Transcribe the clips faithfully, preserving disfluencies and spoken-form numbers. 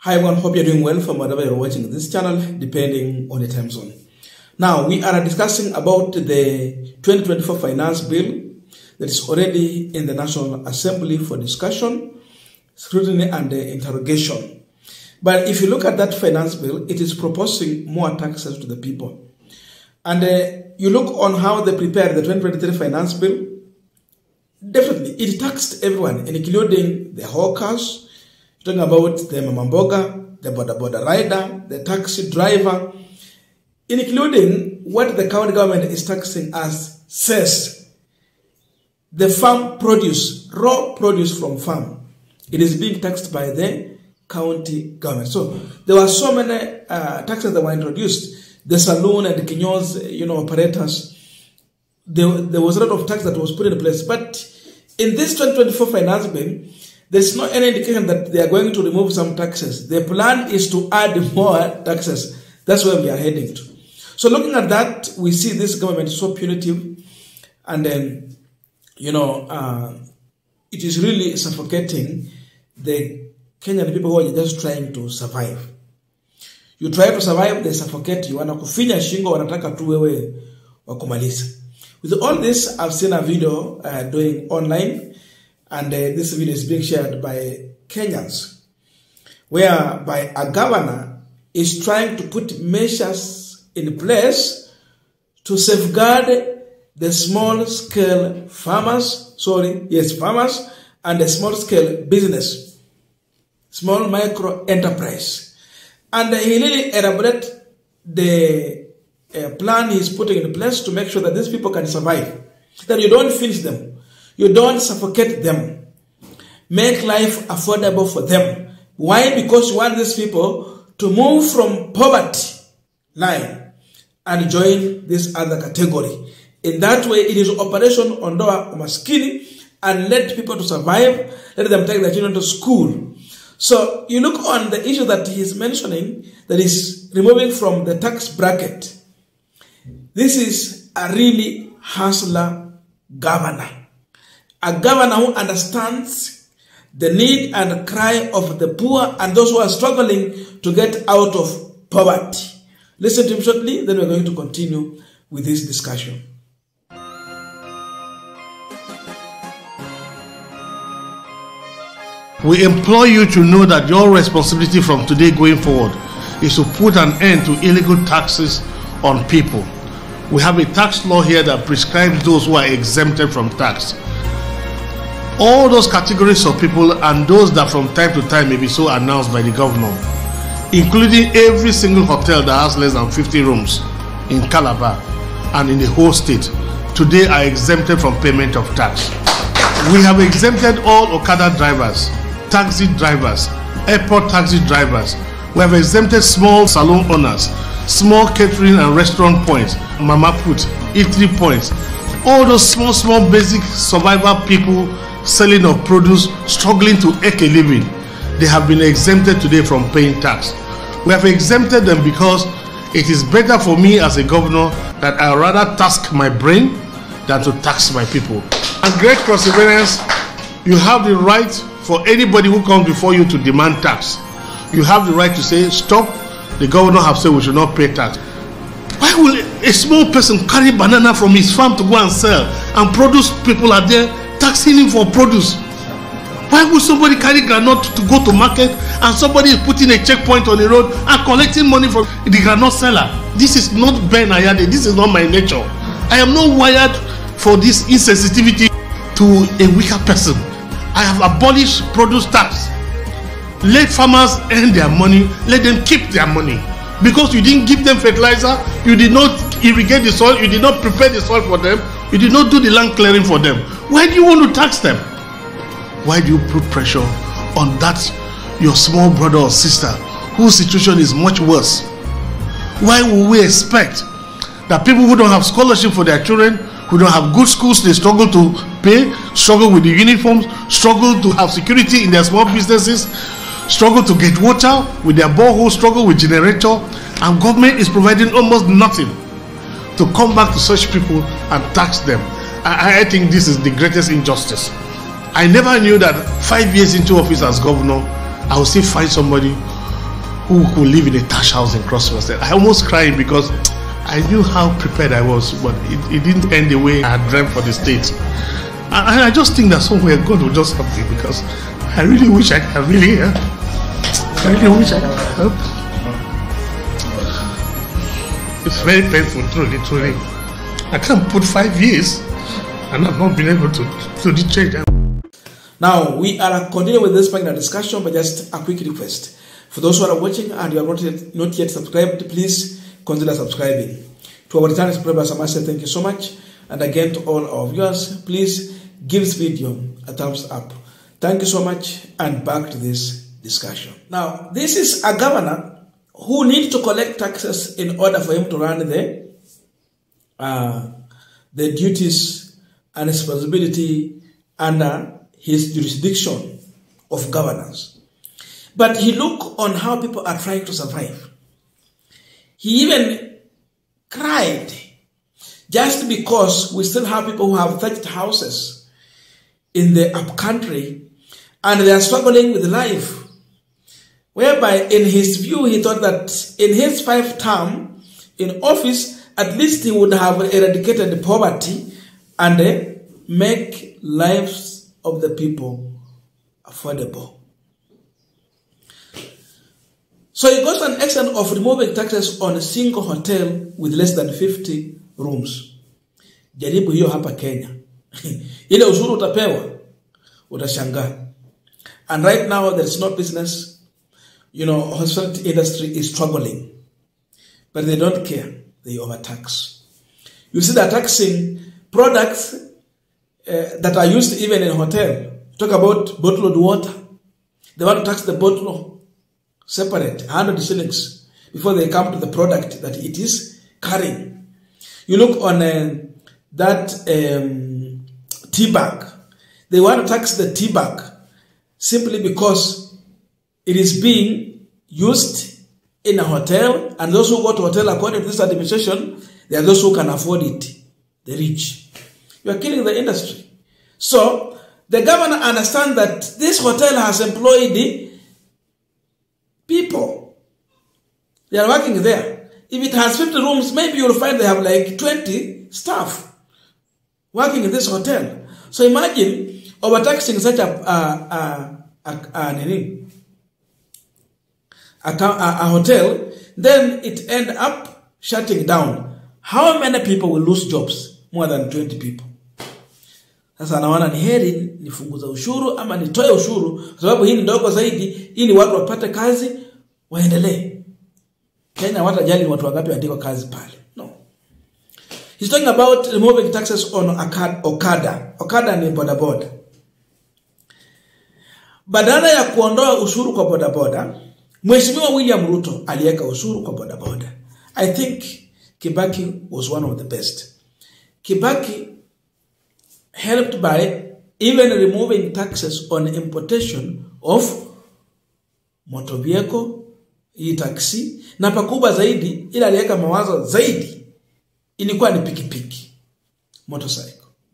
Hi everyone, hope you're doing well from wherever you're watching this channel, depending on the time zone. Now, we are discussing about the twenty twenty-four finance bill that is already in the National Assembly for discussion, scrutiny and interrogation. But if you look at that finance bill, it is proposing more taxes to the people. And uh, you look on how they prepared the twenty twenty-three finance bill, definitely it taxed everyone, including the hawkers. You're talking about the mamamboga, the border border rider, the taxi driver, including what the county government is taxing as cess, the farm produce, raw produce from farm. It is being taxed by the county government. So there were so many uh, taxes that were introduced. The saloon and the kinyos, you know, operators. There, there was a lot of tax that was put in place. But in this twenty twenty-four finance bill, there's no any indication that they are going to remove some taxes. The plan is to add more taxes. That's where we are heading to. So looking at that, we see this government so punitive, and then, you know, uh, it is really suffocating the Kenyan people who are just trying to survive. You try to survive, they suffocate you. Wanakufinya shingo, wanataka tu wewe wakumaliza. With all this, I've seen a video uh, doing online, and uh, this video is being shared by Kenyans, whereby a governor is trying to put measures in place to safeguard the small-scale farmers, sorry, yes, farmers, and the small-scale business, small micro enterprise. And uh, he really elaborated the uh, plan he's putting in place to make sure that these people can survive, that you don't finish them. You don't suffocate them. Make life affordable for them. Why? Because you want these people to move from poverty line and join this other category. In that way, it is operation ondoa umaskini and let people to survive, let them take their children to school. So you look on the issue that he is mentioning, that is removing from the tax bracket. This is a really hustler governor. A governor who understands the need and cry of the poor and those who are struggling to get out of poverty. Listen to him shortly, then we're going to continue with this discussion. We implore you to know that your responsibility from today going forward is to put an end to illegal taxes on people. We have a tax law here that prescribes those who are exempted from tax. All those categories of people and those that from time to time may be so announced by the governor, including every single hotel that has less than fifty rooms in Calabar and in the whole state, today are exempted from payment of tax. We have exempted all Okada drivers, taxi drivers, airport taxi drivers. We have exempted small salon owners, small catering and restaurant points, mama put, eatery points, all those small, small basic survival people selling of produce, struggling to make a living. They have been exempted today from paying tax. We have exempted them because it is better for me as a governor that I rather task my brain than to tax my people. And great perseverance, you have the right for anybody who comes before you to demand tax. You have the right to say, stop, the governor has said we should not pay tax. Why will a small person carry banana from his farm to go and sell, and produce people are there taxing him for produce? Why would somebody carry granite to go to market and somebody is putting a checkpoint on the road and collecting money from the granite seller? This is not Ben Ayade. This is not my nature. I am not wired for this insensitivity to a weaker person. I have abolished produce tax. Let farmers earn their money. Let them keep their money. Because you didn't give them fertilizer, you did not irrigate the soil, you did not prepare the soil for them, you did not do the land clearing for them. Why do you want to tax them? Why do you put pressure on that your small brother or sister whose situation is much worse? Why would we expect that people who don't have scholarship for their children, who don't have good schools, they struggle to pay, struggle with the uniforms, struggle to have security in their small businesses, struggle to get water with their borehole, struggle with generator, and government is providing almost nothing to come back to such people and tax them? I, I think this is the greatest injustice. I never knew that five years into office as governor, I will still find somebody who could live in a tash house in Cross River State. I almost cried because I knew how prepared I was, but it, it didn't end the way I had dreamt for the state. And I just think that somewhere God will just help me, because I really wish I could really help. I really wish I could help. It's very painful, truly, truly. I can't put five years and I've not been able to, to do change. Now, we are continuing with this panel discussion, but just a quick request. For those who are watching and you have not yet, not yet subscribed, please consider subscribing. To our returning subscribers, I must say thank you so much. And again, to all our viewers, please give this video a thumbs up. Thank you so much, and back to this discussion. Now, this is a governor who needs to collect taxes in order for him to run the, uh, the duties and responsibility under his jurisdiction of governance. But he looked on how people are trying to survive. He even cried just because we still have people who have thatched houses in the upcountry and they are struggling with life. Whereby in his view, he thought that in his five term in office, at least he would have eradicated poverty and uh, make lives of the people affordable. So he got an extent of removing taxes on a single hotel with less than fifty rooms. Jaribu hiyo hapa Kenya. Ile ushuru utapewa, utashangaa. And right now there is no business. You know, hospitality industry is struggling. But they don't care. They overtax. You see they're taxing products uh, that are used even in hotel. Talk about bottled water. They want to tax the bottle separate, one hundred shillings, before they come to the product that it is carrying. You look on uh, that um, tea bag. They want to tax the tea bag simply because it is being used in a hotel, and those who go to hotel according to this administration, they are those who can afford it, the rich. You are killing the industry. So the governor understands that this hotel has employed people. They are working there. If it has fifty rooms, maybe you'll find they have like twenty staff working in this hotel. So imagine overtaxing such a a a, a, a, a, a, a hotel, then it end up shutting down. How many people will lose jobs? More than twenty people. Sasa naona ni heri nifunguza ushuru ama nitoe ushuru kwa sababu hii ni ndogo zaidi ili watu wapate kazi waendelee. Kenya watajali watu wangapi waandikwa kazi pale. No. He's talking about removing taxes on Okada. Okada ni bodaboda. Badala ya kuondoa ushuru kwa bodaboda, Mheshimiwa William Ruto aliweka ushuru kwa bodaboda. I think Kibaki was one of the best. Kibaki helped by even removing taxes on importation of motor vehicle, hii taxi, na pakubwa zaidi, ila aliweka mawazo zaidi, ilikuwa ni pikipiki, motorcycle.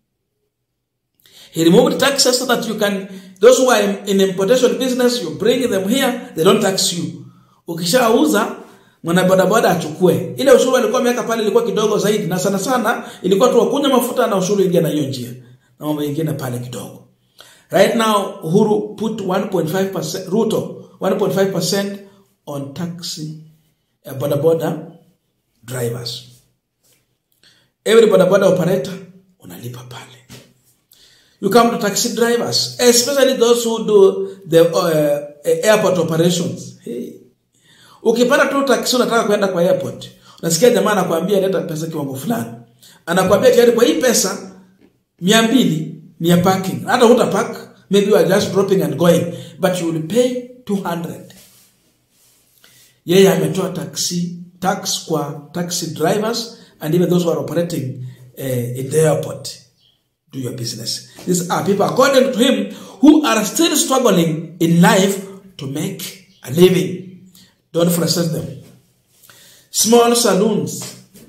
He removed taxes so that you can, those who are in importation business, you bring them here, they don't tax you. Ukishauza, mwana bodaboda achukue. Ile ushuru alikuwa ameweka pale ilikuwa kidogo zaidi, na sana sana ilikuwa tu wakunywa mafuta na ushuru ingia na hiyo njia. Na mambo mengine pale kidogo. Right now Uhuru put one point five percent, Ruto one point five percent on taxi uh, bodaboda drivers. Every bodaboda operator unalipa pale. You come to taxi drivers, especially those who do the uh, airport operations. Hey. Ukipata tu taxi unataka kwenda kwa airport, unasikia jamaa anakuambia leta pesa kiwango fulani. Anakuambia tayari kwa hii pesa mia mbili ni ya parking. Hata huta park, maybe you are just dropping and going, but you will pay two hundred. Yeye ametoa taxi tax kwa taxi drivers and even those who are operating uh, in the airport. Do your business. These are people, according to him, who are still struggling in life to make a living. Don't frustrate them. Small saloons,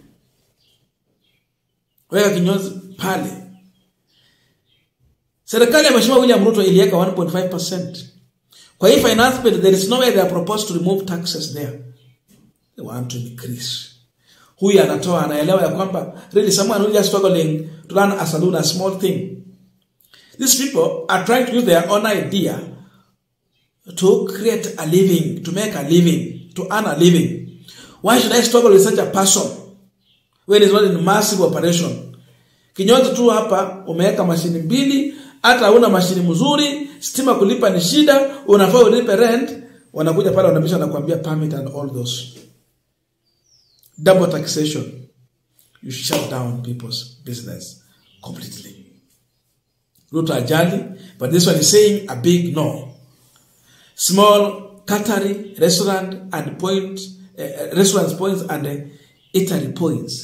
weka kinyozi pale. Serikali ya Mheshimiwa William Ruto iliweka one point five percent Kwa hii finance bill, there is no way they are proposed to remove taxes there. They want to increase. Huyu anatoa, anaelewa ya kwamba really someone who is struggling to run a saloon, a small thing. These people are trying to use their own idea to create a living, to make a living, to earn a living. Why should I struggle with such a person when it's not in massive operation? Kinyozi tu hapa, umeweka mashini mbili, hata una mashini mzuri, stima kulipa ni shida, unafaa ulipe rent, wanakuja pale wanabisha na kuambia permit and all those. Double taxation. You shut down people's business completely. Ruto ajali, but this one is saying a big no. Small catering, restaurant and point, uh, restaurants points and uh, eatery points.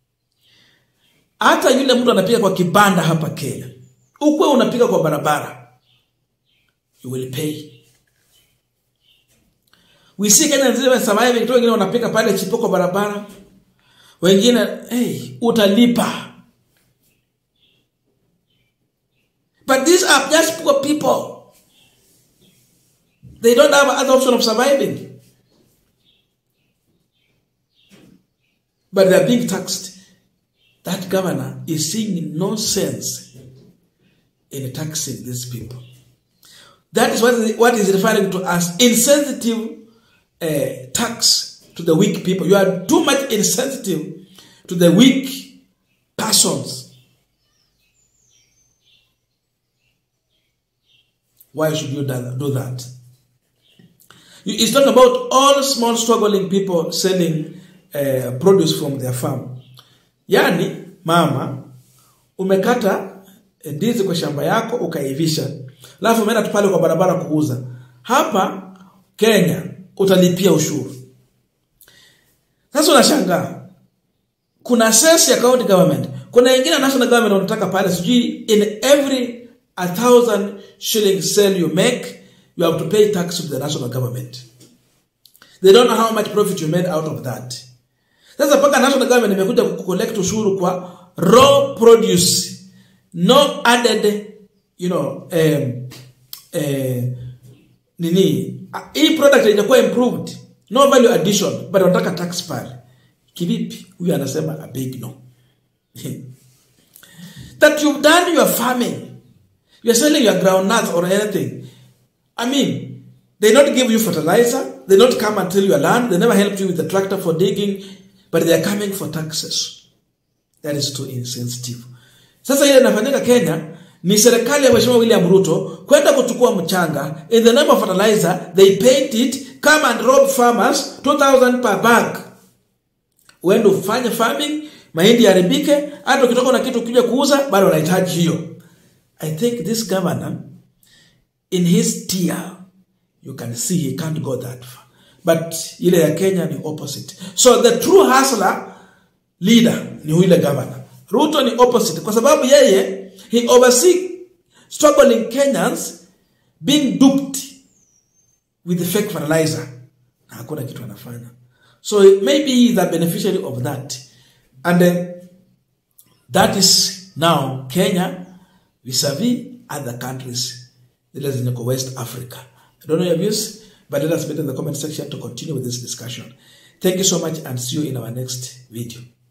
Hata yule mtu anapiga kwa kibanda hapa Kenya, ukwe unapiga kwa barabara, you will pay. We see Kenya nzima surviving, tu wengine wanapika pale chipo kwa barabara, wengine hey, utalipa. But these are just poor people. They don't have other option of surviving. But they are being taxed. That governor is seeing no sense in taxing these people. That is what, what is referring to as insensitive uh, tax to the weak people. You are too much insensitive to the weak persons. Why should you do that? It's talking about all small struggling people selling uh, produce from their farm. Yani, mama, umekata ndizi kwa shamba yako, ukaivisha. Alafu umeenda tu pale kwa barabara kuuza. Hapa, Kenya, utalipia ushuru. Sasa unashangaa. Kuna sales ya county government. Kuna ingine national government wanataka pale. Sijui, in every a thousand shilling sale you make, you have to pay tax to the national government. They don't know how much profit you made out of that. Sasa paka national government imekuja kucollect ushuru kwa raw produce, no added, you know, um, uh, nini, hii product inakuwa improved, no value addition, but wanataka tax pale. Kivipi? Huyu anasema a big no. That you've done your farming, you're selling your groundnuts or anything. I mean, they not give you fertilizer, they not come and till your land, they never help you with the tractor for digging, but they are coming for taxes. That is too insensitive. Sasa ile inafanyika Kenya, ni serikali ya Mheshimiwa William Ruto kwenda kuchukua mchanga, in the name of fertilizer, they paid it, come and rob farmers two thousand per bag. Uende ufanye farming, mahindi yaribike, hata ukitoka na kitu kuja kuuza, bado unahitaji hiyo. I think this governor, in his tier, you can see he can't go that far. But ile ya Kenya ni opposite. So the true hustler leader ni yule governor. Ruto ni opposite. Kwa sababu yeye, he oversees struggling Kenyans being duped with the fake fertilizer. Na hakuna kitu anafanya. So maybe he is the beneficiary of that. And uh, that is now Kenya vis-a-vis other countries. Let's go West Africa. I don't know your views, but let us put in the comment section to continue with this discussion. Thank you so much and see you in our next video.